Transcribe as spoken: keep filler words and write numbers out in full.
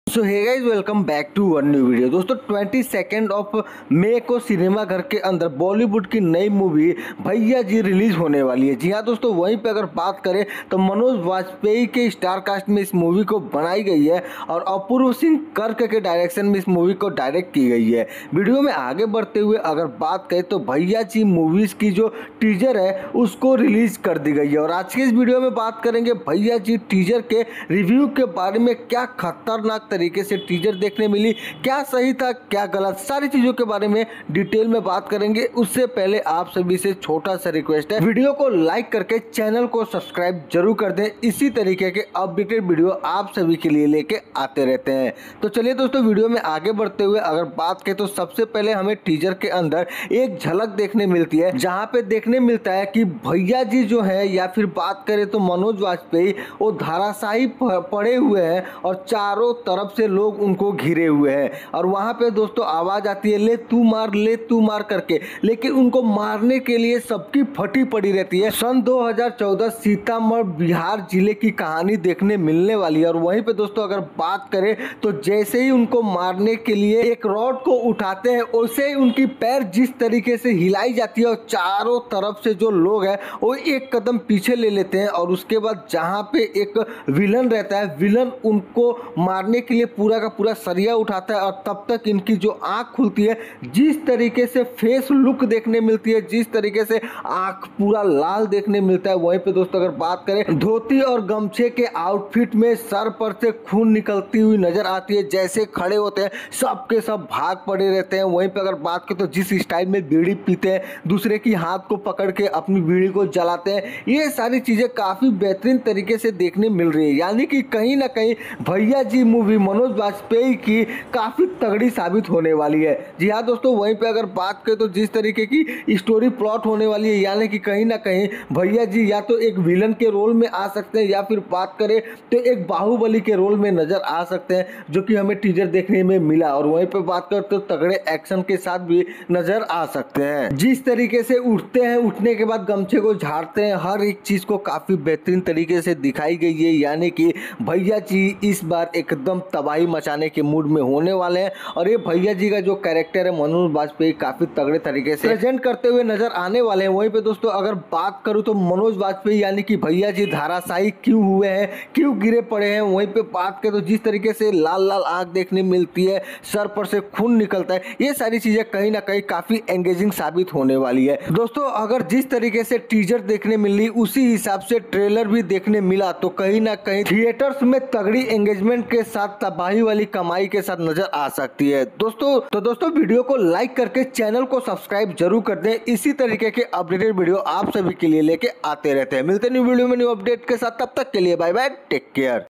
So hey guys, welcome back to one new video. दोस्तों twenty second of May को cinema घर के अंदर बॉलीवुड की नई मूवी भैया जी रिलीज होने वाली है। जी हाँ दोस्तों, वहीं पे अगर बात करें तो मनोज वाजपेयी के स्टार कास्ट में इस मूवी को बनाई गई है और अपूर्व सिंह कर्क के डायरेक्शन में इस मूवी को डायरेक्ट की गई है। वीडियो में आगे बढ़ते हुए अगर बात करें तो भैया जी मूवीज की जो टीजर है उसको रिलीज कर दी गई है और आज की इस वीडियो में बात करेंगे भैया जी टीजर के रिव्यू के बारे में। क्या खतरनाक तरीके से टीजर देखने मिली, क्या सही था क्या गलत, सारी चीजों के बारे में डिटेल में बात करेंगे। उससे पहले आप सभी से छोटा सा रिक्वेस्ट है, वीडियो को लाइक करके चैनल को सब्सक्राइब जरूर कर दें। इसी तरीके के अपडेटेड वीडियो आप सभी के लिए लेके आते रहते हैं। तो चलिए दोस्तों, वीडियो में आगे बढ़ते हुए अगर बात करें तो सबसे पहले हमें टीजर के अंदर एक झलक देखने मिलती है, जहां पे देखने मिलता है कि भैया जी जो है, या फिर बात करें तो मनोज वाजपेयी, वो धाराशाही पड़े हुए हैं और चारों तरफ से लोग उनको घिरे हुए हैं और वहां पे दोस्तों आवाज आती है, ले तू मार ले तू मार करके, लेकिन उनको मारने के लिए सबकी फटी पड़ी रहती है। सन दो हज़ार चौदह सीतामढ़ी बिहार जिले की कहानी देखने मिलने वाली है और वहीं पे दोस्तों अगर बात करें तो जैसे ही उनको मारने के लिए एक रॉड को उठाते हैं, वैसे ही उनकी पैर जिस तरीके से हिलाई जाती है और चारों तरफ से जो लोग हैं वो एक कदम पीछे ले लेते हैं और उसके बाद जहां पे एक विलन रहता है, विलन उनको मारने के लिए पूरा का पूरा सरिया उठाता है और तब तक इनकी जो आंख खुलती है, जिस तरीके से फेस लुक देखने मिलती है, जिस तरीके से आंख पूरा लाल देखने मिलता है। वहीं पे दोस्तों अगर बात करें धोती और गमछे के आउटफिट में सर पर से खून निकलती हुई नजर आती है। जैसे खड़े होते हैं सब के सब भाग पड़े रहते हैं। वहीं पे अगर बात करें तो जिस स्टाइल में बीड़ी पीते हैं, दूसरे की हाथ को पकड़ के अपनी बीड़ी को जलाते हैं, ये सारी चीजें काफी बेहतरीन तरीके से देखने मिल रही है। यानी कि कहीं ना कहीं भैया जी मूवी मनोज वाजपेयी की काफी तगड़ी साबित होने वाली है। जी हाँ दोस्तों, वहीं पे अगर बात करें तो जिस तरीके की स्टोरी प्लॉट होने वाली है, यानी कि कहीं ना कहीं भैया जी या तो एक विलन के रोल में आ सकते हैं या फिर बात करें तो एक बाहुबली के रोल में नजर आ सकते हैं, जो कि हमें टीजर देखने में मिला। और वहीं पे बात करें तो तगड़े एक्शन के साथ भी नजर आ सकते हैं। जिस तरीके से उठते हैं, उठने के बाद गमछे को झाड़ते हैं, हर एक चीज को काफी बेहतरीन तरीके से दिखाई गई है। यानी कि भैया जी इस बार एकदम तबाही मचाने के मूड में होने वाले हैं और ये भैया जी का जो कैरेक्टर है मनोज वाजपेयी काफी तगड़े तरीके से प्रेजेंट करते हुए नजर आने वाले हैं। वहीं पे दोस्तों अगर बात करूं तो मनोज वाजपेयी यानी कि भैया जी धाराशाही क्यों हुए हैं, क्यों गिरे पड़े हैं, वहीं पे बात करें तो जिस तरीके से लाल लाल आंख देखने मिलती है, सर पर से खून निकलता है, ये सारी चीजें कहीं ना कहीं काफी एंगेजिंग साबित होने वाली है। दोस्तों अगर जिस तरीके से टीजर देखने मिली उसी हिसाब से ट्रेलर भी देखने मिला तो कहीं ना कहीं थिएटर्स में तगड़ी एंगेजमेंट के साथ तबाही वाली कमाई के साथ नजर आ सकती है। दोस्तों तो दोस्तों वीडियो को लाइक करके चैनल को सब्सक्राइब जरूर कर दें। इसी तरीके के अपडेटेड वीडियो आप सभी के लिए लेके आते रहते हैं। मिलते हैं न्यू वीडियो में न्यू अपडेट के साथ, तब तक के लिए बाय बाय, टेक केयर।